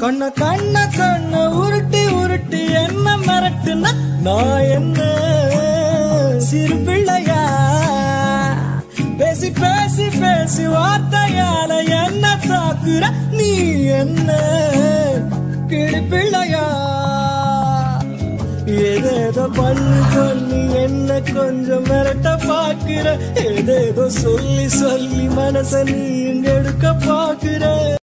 கண்ண கண்ண கண்ண உருட்டி உருட்டி என்ன மிரட்டுனா நான் என்ன சிறு பிள்ளையா பேசி பேசி பேசி வார்த்தையால என்ன தாக்குற நீ என்ன கிளி பிள்ளையா ஏதேதோ பண்ணி என்ன கொஞ்சம் மிரட்ட பாக்குற ஏதேதோ சொல்லி சொல்லி மனச நீ எடுக்க பாக்குற